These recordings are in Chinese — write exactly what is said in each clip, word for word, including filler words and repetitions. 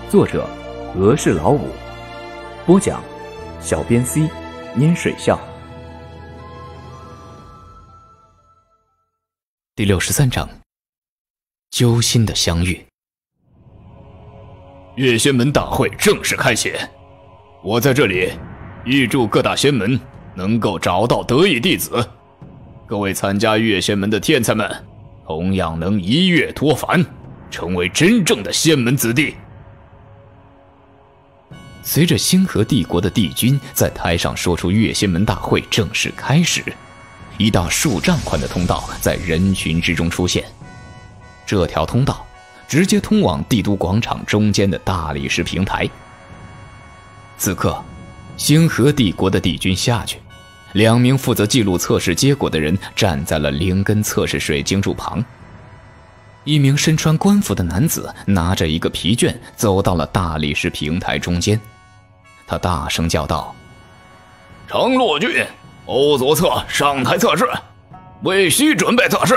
作者俄式老五，播讲小编 C 拈水笑。 第六十三章，揪心的相遇。 月仙门大会正式开启，我在这里预祝各大仙门能够找到得意弟子，各位参加月仙门的天才们同样能一跃脱凡，成为真正的仙门子弟。 随着星河帝国的帝君在台上说出月仙门大会正式开始，一道数丈宽的通道在人群之中出现，这条通道直接通往帝都广场中间的大理石平台。此刻星河帝国的帝君下去，两名负责记录测试结果的人站在了灵根测试水晶柱旁。一名身穿官服的男子拿着一个皮卷走到了大理石平台中间，他大声叫道： 程洛俊、欧佐策上台测试，魏西准备测试。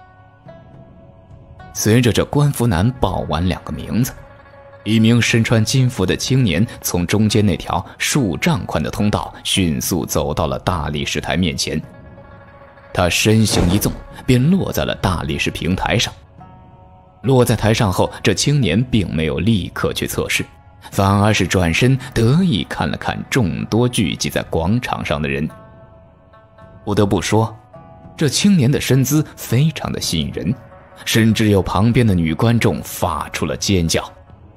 随着这官服男报完两个名字，一名身穿金服的青年从中间那条数丈宽的通道迅速走到了大理石台面前，他身形一纵便落在了大理石平台上。落在台上后，这青年并没有立刻去测试，反而是转身得意看了看众多聚集在广场上的人。不得不说，这青年的身姿非常的吸引人，甚至有旁边的女观众发出了尖叫。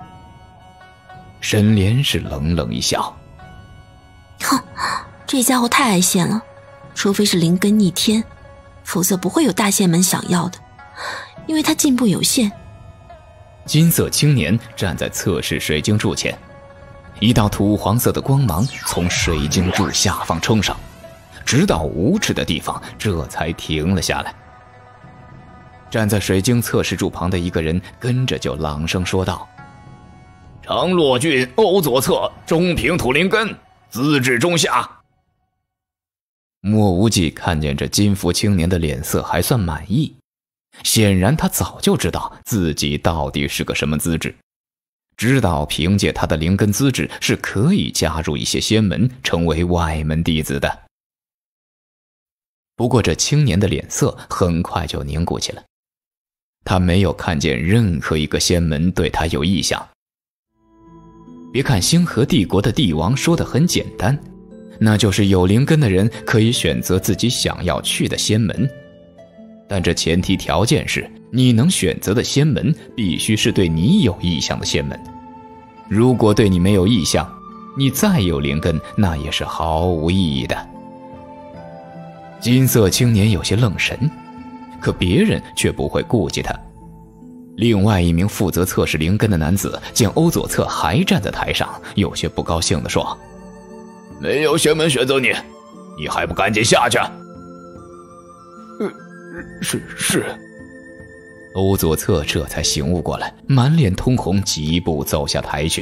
沈莲是冷冷一笑： 哼，这家伙太爱现了，除非是灵根逆天，否则不会有大仙门想要的，因为他进步有限。 金色青年站在测试水晶柱前，一道土黄色的光芒从水晶柱下方冲上，直到五尺的地方，这才停了下来。站在水晶测试柱旁的一个人跟着就朗声说道： 程洛俊、欧佐策中平土灵根，资质中下。 莫无忌看见这金服青年的脸色还算满意，显然他早就知道自己到底是个什么资质，知道凭借他的灵根资质是可以加入一些仙门，成为外门弟子的。不过这青年的脸色很快就凝固起来，他没有看见任何一个仙门对他有意向。别看星河帝国的帝王说得很简单，那就是有灵根的人可以选择自己想要去的仙门，但这前提条件是你能选择的仙门必须是对你有意向的仙门。如果对你没有意向，你再有灵根那也是毫无意义的。金色青年有些愣神，可别人却不会顾忌他。另外一名负责测试灵根的男子见欧佐策还站在台上，有些不高兴地说： 没有仙门选择你，你还不赶紧下去？ 呃，是是。欧佐策这才醒悟过来，满脸通红，几步走下台去。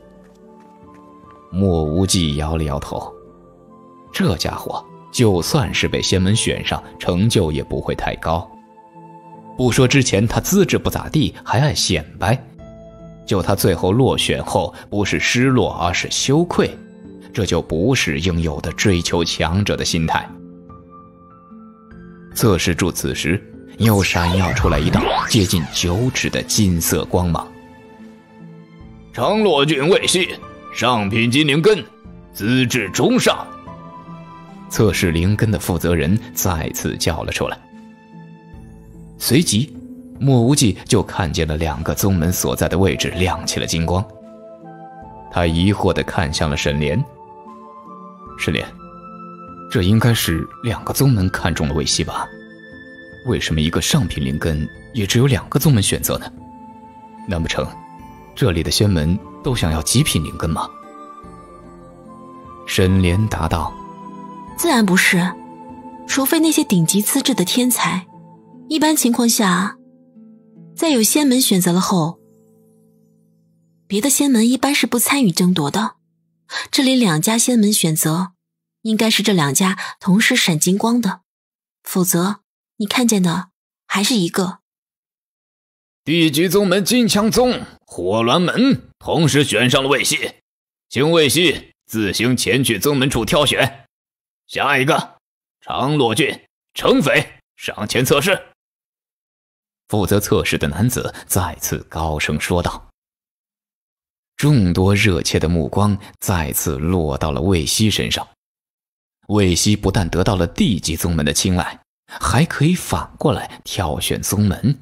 莫无忌摇了摇头，这家伙就算是被仙门选上，成就也不会太高。不说之前他资质不咋地，还爱显摆，就他最后落选后不是失落而是羞愧，这就不是应有的追求强者的心态。测试柱此时又闪耀出来一道接近九尺的金色光芒。 程洛俊、魏西上品金灵根，资质中上。 测试灵根的负责人再次叫了出来。随即莫无忌就看见了两个宗门所在的位置亮起了金光。他疑惑地看向了沈莲。沈莲，这应该是两个宗门看中了魏西吧？为什么一个上品灵根也只有两个宗门选择呢？难不成这里的仙门都想要极品灵根吗？沈莲答道： 自然不是，除非那些顶级资质的天才，一般情况下在有仙门选择了后，别的仙门一般是不参与争夺的。这里两家仙门选择，应该是这两家同时闪金光的，否则你看见的还是一个。 地级宗门金枪宗、火鸾门同时选上了魏西，请魏西自行前去宗门处挑选。下一个，长洛郡程斐上前测试。 负责测试的男子再次高声说道。众多热切的目光再次落到了魏西身上。魏西不但得到了地级宗门的青睐，还可以反过来挑选宗门。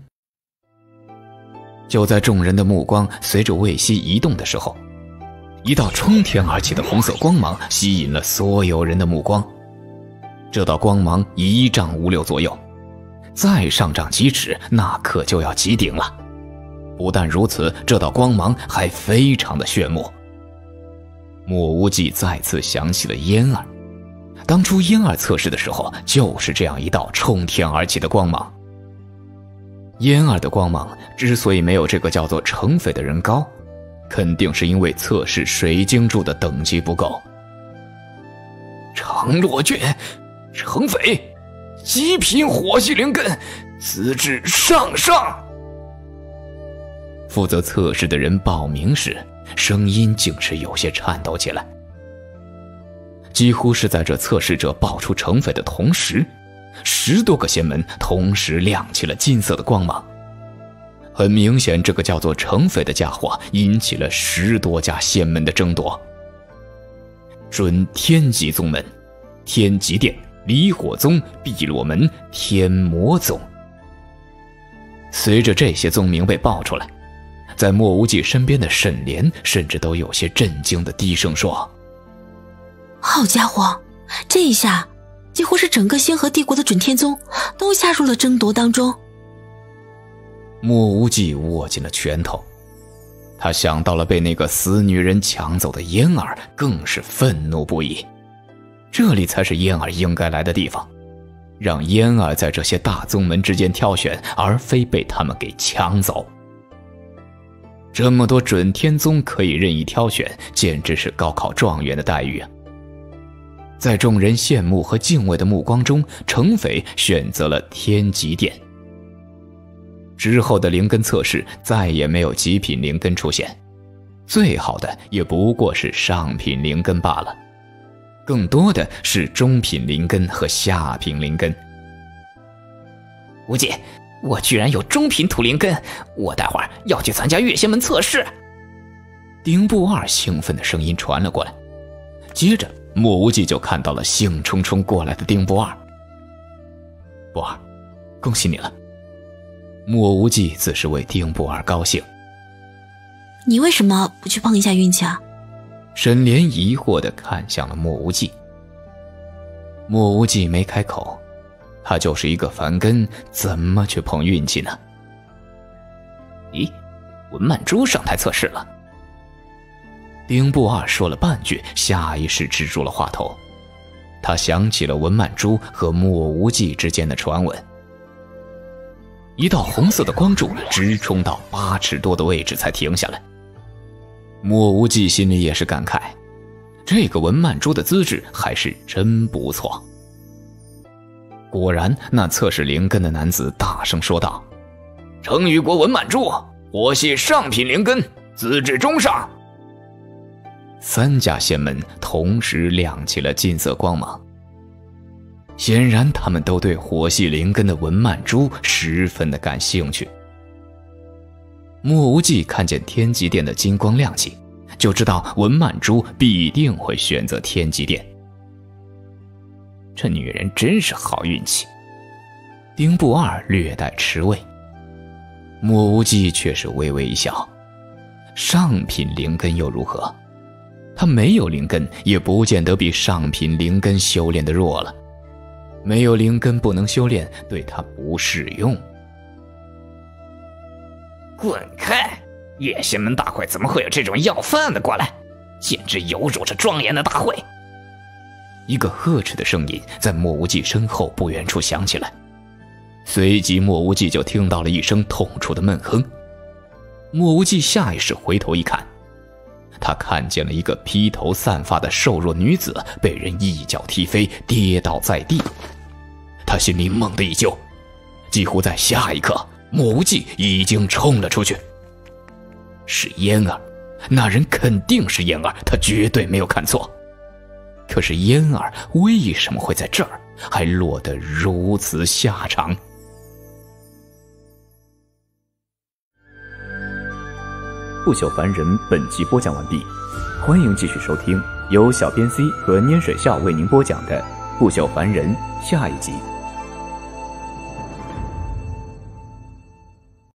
就在众人的目光随着魏西移动的时候，一道冲天而起的红色光芒吸引了所有人的目光。这道光芒一丈五六左右，再上涨几尺，那可就要极顶了。不但如此，这道光芒还非常的炫目。莫无忌再次想起了嫣儿，当初嫣儿测试的时候，就是这样一道冲天而起的光芒。嫣儿的光芒之所以没有这个叫做程斐的人高，肯定是因为测试水晶柱的等级不够。 长洛郡程斐，极品火系灵根，资质上上。 负责测试的人报名时，声音竟是有些颤抖起来。几乎是在这测试者报出程斐的同时，十多个仙门同时亮起了金色的光芒。很明显，这个叫做程斐的家伙引起了十多家仙门的争夺。准天级宗门、天极殿、离火宗、碧落门、天魔宗。随着这些宗名被报出来，在莫无忌身边的沈莲甚至都有些震惊的低声说： 好家伙，这一下几乎是整个星河帝国的准天宗都加入了争夺当中。 莫无忌握紧了拳头，他想到了被那个死女人抢走的嫣儿，更是愤怒不已。这里才是嫣儿应该来的地方，让嫣儿在这些大宗门之间挑选，而非被他们给抢走。这么多准天宗可以任意挑选，简直是高考状元的待遇啊！在众人羡慕和敬畏的目光中，程斐选择了天极殿。之后的灵根测试再也没有极品灵根出现，最好的也不过是上品灵根罢了，更多的是中品灵根和下品灵根。 无忌，我居然有中品土灵根，我待会儿要去参加月仙门测试。 丁不二兴奋的声音传了过来，接着莫无忌就看到了兴冲冲过来的丁不二。不二，恭喜你了。莫无忌自是为丁不二高兴。 你为什么不去碰一下运气啊？ 沈莲疑惑地看向了莫无忌。莫无忌没开口，他就是一个凡根，怎么去碰运气呢？ 咦，文曼珠上台测试了。 丁不二说了半句，下意识止住了话头。他想起了文曼珠和莫无忌之间的传闻。一道红色的光柱直冲到八尺多的位置才停下来。莫无忌心里也是感慨，这个文曼珠的资质还是真不错。果然，那测试灵根的男子大声说道： 程雨国文曼珠，火系上品灵根，资质中上。 三家仙门同时亮起了金色光芒，显然他们都对火系灵根的文曼珠十分的感兴趣。莫无忌看见天极殿的金光亮起，就知道文曼珠必定会选择天极殿。 这女人真是好运气。 丁不二略带吃味，莫无忌却是微微一笑。上品灵根又如何？他没有灵根，也不见得比上品灵根修炼的弱了。没有灵根不能修炼，对他不适用。 滚开！月仙门大会怎么会有这种要饭的过来？简直有辱这庄严的大会！ 一个呵斥的声音在莫无忌身后不远处响起来，随即莫无忌就听到了一声痛楚的闷哼。莫无忌下意识回头一看，他看见了一个披头散发的瘦弱女子被人一脚踢飞，跌倒在地。他心里猛地一揪，几乎在下一刻， 莫无忌已经冲了出去。是嫣儿，那人肯定是嫣儿，他绝对没有看错。可是嫣儿为什么会在这儿，还落得如此下场？ 不朽凡人本集播讲完毕，欢迎继续收听由小编 C 和拈水笑为您播讲的不朽凡人下一集。